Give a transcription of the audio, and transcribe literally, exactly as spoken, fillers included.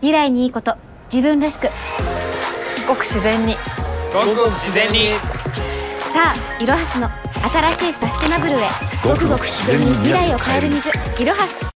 未来にいいこと、自分らしく、 ごく自然に、 ごく自然に。 さあいろはすの新しいサステナブルへ、ごくごく自然に未来を変える水、いろはす。